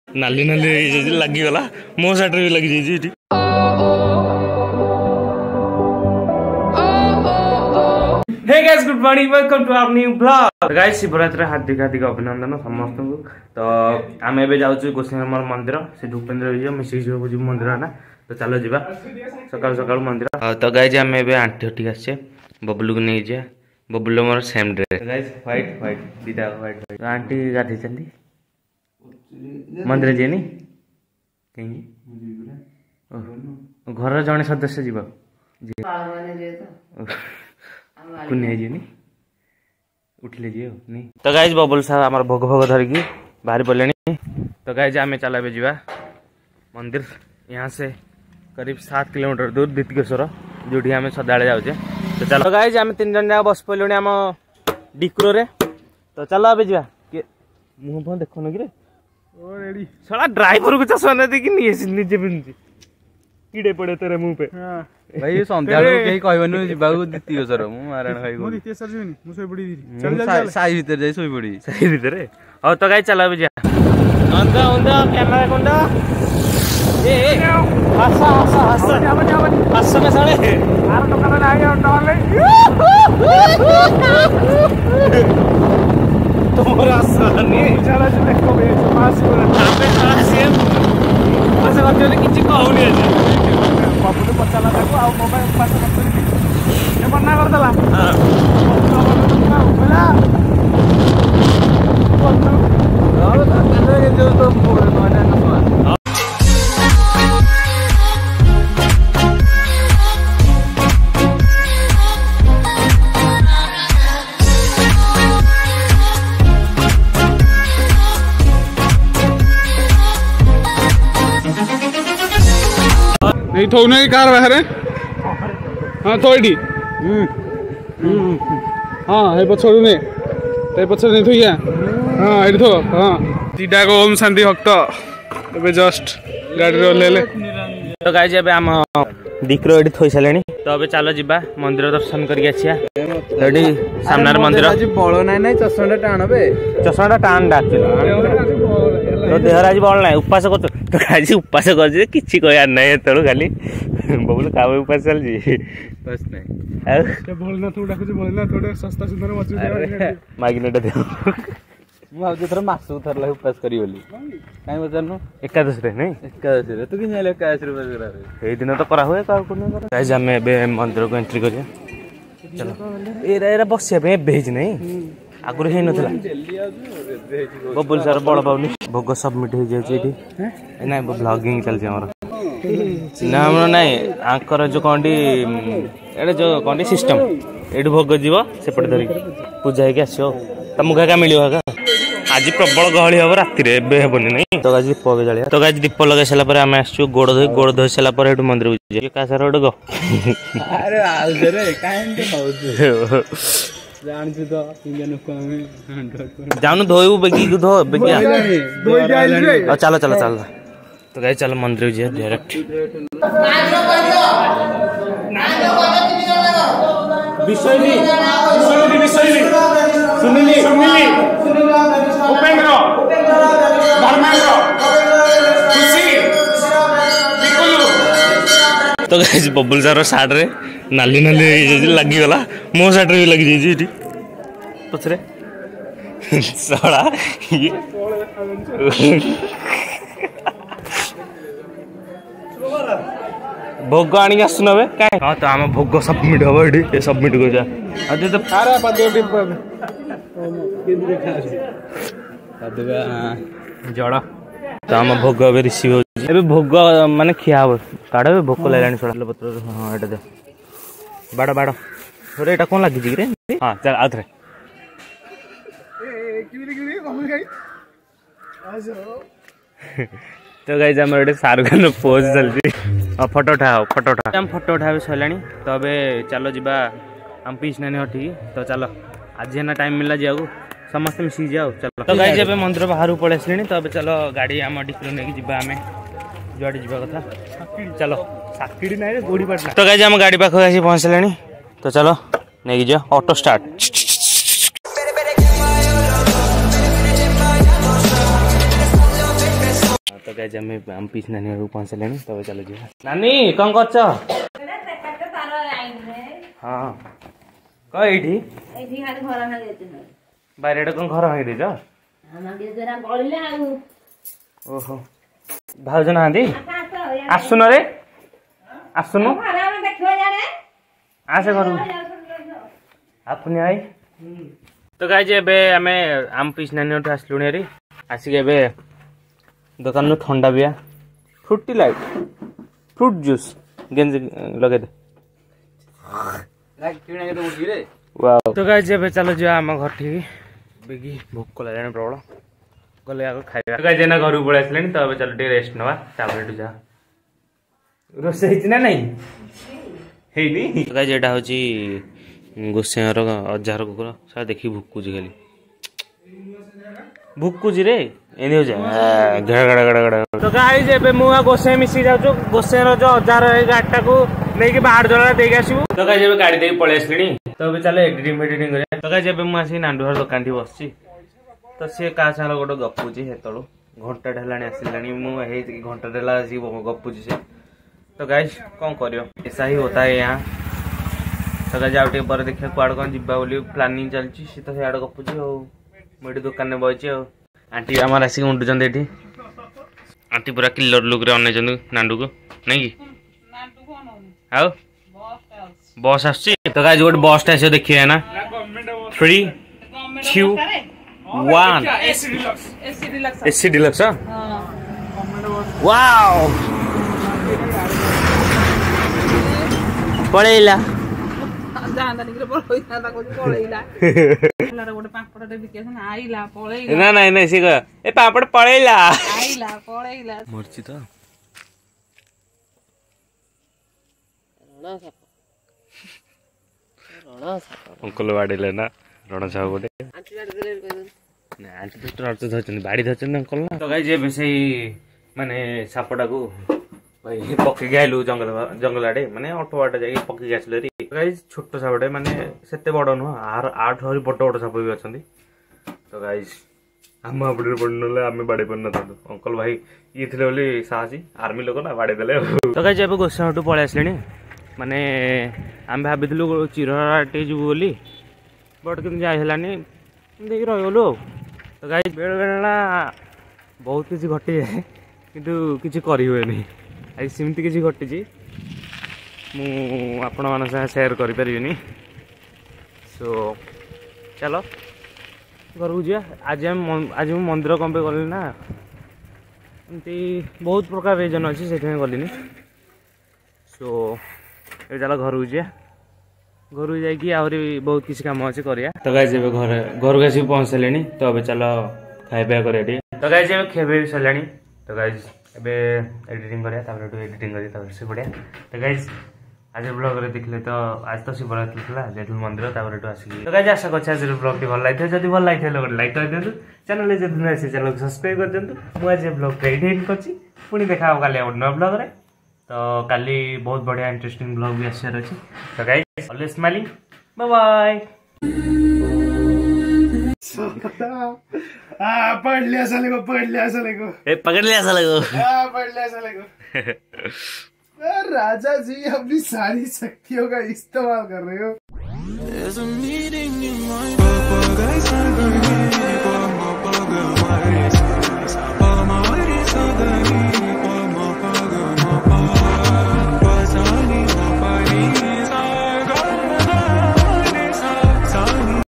नाली नाली लगिगला मो साइड भी लगी जाइए। Hey guys good morning welcome to our new blog. Guys Shivaratri हार्दिक हार्दिक अभिनंदन समस्त को। तो आम ए जाऊँ गोसाईमार मंदिर से भूपेन्द्र विजय मिसिक जी मंदिर ना। तो चलो जीवा सकाल सकाल मंदिर। तो गाइस आम ए आंटी हटिक आसे बबलू को नहीं जा। बबलू मोर same dress guys white white दीटा व्हाइट। आंटी गाधे चंदी मंदिर जेनी कहीं घर जड़े सदस्य जीव उठिले जी नहीं। तो गाइज बबुल साहब आम भोग भोग धरिकी बाहरी पड़े। तो गाइज आम चल जा मंदिर यहाँ से करीब 7 किलोमीटर दूर द्वितीयेश्वर जो आम सदाले जाऊे। तो चलो गाइज आम 3 जन जाक बस पड़े आम डिक्रो रे। तो चलो अब जा मुह फुह देखन कि साला ड्राइवर को चश्मा नहीं देखी निजे पिंधुची कीड़े पड़े तेरे मुंह पे। भाई संध्या कहीं कहबन जीवाक द्वितीयेश्वर मु नारायण भाई मु द्वितीयेश्वर जीवनी मु सोई पड़ी चल साई भीतर जाई सोई पड़ी साई भीतर और तो गाइस चला जा अंदा अंदा कैमरा कोंडा ए हसा हसा हसा हसा में साले आर टका में आई डॉले तुम्हारा आसानी चला जो देखो बे पास को आपे साला सेम पास बच्चे किछि कहउनी है बाबू तो पचाला देखो आ मोबाइल पास कर ए बन्ना कर देला हां बोला और कहते जो तो माने ना नहीं थो नहीं कार बाहर हाँ थो ये हाँ ये पछड़ू ने ते पछड़ नहीं थोइया हाँ ये थो हाँ तीटा को ओम शांति भक्त तबे जस्ट गाड़ी रे ले। तो गाइस अब हम डिक्रो एडी थोई सालेनी। तो अब चलो जीबा मंदिर दर्शन करके आछिया। एडी सामनार मंदिर आज बळ नाही नाही चसंडा टाणबे चसंडा टाण डाक तो देहर आज बल ना उपास कर। तो आज उपास कर किछि कहयार नहीं एतळु खाली बबुल कावे उपास चल जी बस नहीं ते बोलना तू डाकुछ बोलना थोड़े सस्ता सुंदर मचू दे मागिनेटा दे मु आज थोड़ा मासु थरला उपास करी बोली काई बचनु एकादश रे नहीं एकादश रे तू कि जाले एकादश रे उपास करा ए दिन तो करा हुए का कोन करा। गाइस हमें बे मंदिर को एंट्री करिया। चलो एरा बसिया पे भेज नहीं आगुर हे नथला बबुल सर बड़ पाउनी भोग सबमिट हो जाय छी नहीं ब्लॉगिंग चल हमर ना हमर नहीं आकर जो कोंडी एडे जो कोंडी सिस्टम एडे भोग जीव सेपट धरी पूजा हे के आछो तमु का मिलियो का आज प्रबल गहली हम राति रे बे हेबनी नहीं। तो गाइस दीप के जलिया। तो गाइस दीप लगे साला पर हम आछू गोड़ धोई साला पर हेटु मंदिर जे का सारा ओड गो अरे आउ रे काहे के होउ जान छी तो इंडियन को हमें जानु धोइबू बेगी धो बेगिया धोई जाइल रे। चलो चलो चलो। तो गाइस चलो मंदिर जे डायरेक्ट विषयली सुनिली उपेंद्र धर्मेंद्र खुशी निकुलू। तो गाइस बबुल सर साइड रे नाली नाली लगिगला मो साइड रे भी लगी जाइए पछरे साला भोग आनी आसुनबे काहे। हां तो हम भोग सबमिट हो एडी सबमिट कर जा अदे तो अरे पदोटी केंद्र खास पदवा जड़ा। तो हम भोग अब रिसीव हो एबे भोग माने खिया हो काडे भोग लाइलानी छोड़ल पत्र। हां एटा दे बाड़ा बाड़ा थोड़े एटा कोन लागी जी रे। हां चल आथरे ए किबी कम गई आजो। तो गाइस हमर शाहरुख खान पोज चलती फोटो उठाओ हम फोटो उठावे सलानी। तो अबे चलो जीवा हम पीस नानी हठी। तो चलो आज ना टाइम मिलला जाऊ समस्त मिसी जाओ चलो। तो गाइस अब मंदिर बाहर पड़े आसली। तो अब चलो गाड़ी आम डिक्रो नहीं जीवा आम जुआड़े जीवा कथा चलो साकिड़ी ना गोड़ी पड़ना। तो गाइस हम गाड़ी पाख आसी पहुँचलानी। तो चलो नहीं जाओ ऑटो स्टार्ट। तो गाइस हम पीछ नानी घर पहुंचले तब चलो जी नानी कौन कर हाँ कह ये बाहर कौन घर भांगी देच ओहो भाज ना आसुन रे आसुन आसे घर आपने आई तो गाइस एबे आमे आम पीछ नानी घर आसलु हेरी आसिक एबे दुकान नु ठंडा बिया फ्रूटी लाइट फ्रूट जूस गेंज लगे दे वाओ तो गाइस एबे चलो जा हम घर ठीक बेगी भूख लागलानी प्रबल गले आग खाइबा तो गाइस ना घर पळे आसलेनी तो एबे चलो टे रेस्ट नवा ताबरे जा रोसे हिच ना नहीं हेनी तो गाइस एटा होची गोसेर अजार कुकुर सा देखी भुकुजी खाली भुकुजी रे एने हो जा गड़ गड़ गड़ तो गाइस एबे मुआ गोसे मिसी जाउ गोसेर जो अजार ए गाडटा को लेके बाहर जला देके आसीबू तो गाइस एबे गाड़ी देके पळे आसलिनी तो एबे चलो एडिटिंग करे तो गाइस एबे मु आसी नांडुहर दुकान ठी बसची तो से का साल गोटो गपुची हेतळो घंटा ढलाणी आसिलानी मु हे घंटा ढला आसी गपुची से तो गाइस कौन करियो ऐसा ही होता है यहाँ तो गाइस आउटे पर देखिए कुआड कोन जिबा बोली प्लानिंग चलची से तो हेड गपुची हो मोडी दुकान ने बइची हो आंटी हमर आसी उंडु जंदे एठी आंटी पूरा किलर लुक रे अने जंदु नांडू को नहीं की नांडू कोन आओ बस आसी तो गाइस गोट बस टा से देखिए ना 3 2 1 एसी डिलक्स हां वाओ पळेला ना नहीं नहीं सी ए पापड़ पळेला मरची तो अंकल बाड़े ना रण साहब गोटे आंटी तो धरछन बाड़ी धरछन अंकल ना तो गाइस जे से माने सापटा को भाई पक्की आइलु जंगल आड़े माने ऑटो बाटे जाई पक्की आसले रे गाइस छोटो सापटे माने सेते बड़ न आठ हरि बड़ बड़ साप भी अछंती तो गाइस हम आपडे पड़नले आमे बाड़े पन न अंकल भाई ये थिले बोली साहसी आर्मी लोक ना बाड़े देले तो गाइस एबे गोसाटू पळे आसलेनी माने आम भाबिथलु चिरहाटे जु बोली बट किन जाय हलानी देख रहलो तो गाइस बेल बेलना बहुत किछि घटी जाए किंतु किछि करि होय नहीं आई सिमती किछि घटी जी मु आपण मान से शेयर करि परिबिनी सो चलो घर को जा आज हम मंदिर कम पे गली ना एमती बहुत प्रकार रीजन अच्छी से गलिनी सो ये चलो घर को जा घर को जाकि आहरी बहुत किसी काम अच्छे करिया तो गाइस एबे घर को आसी पहुंचलेनी तो अबे चलो खाइबा करे तो गाइस एबे खेबे सलानी तो गाइस एबे एडिटिंग करिया तापर तो एडिटिंग करिया तापर से बढ़िया तो गाइस आज ब्लॉग रे देखले तो आज तो शिवरात्रि थला जेठुल मंदिर तापर तो आसी तो गाइस आशा करछ आज ब्लॉग टी भल लाइथे जदी भल लाइथे लोग लाइक कर देंतु चैनल जे दिन आसी चैनल को सब्सक्राइब कर देंतु मु आज ब्लॉग एडिट करछि पुनी देखा काली अन्य ब्लॉग रे तो काली बहुत बढ़िया इंटरेस्टिंग ब्लॉग भी आसी रहछि तो guys always smiling bye bye पढ़ लिया को ए पकड़ लिया साले को पढ़ लिया साले को राजा जी अपनी सारी शक्तियों का इस्तेमाल कर रहे हो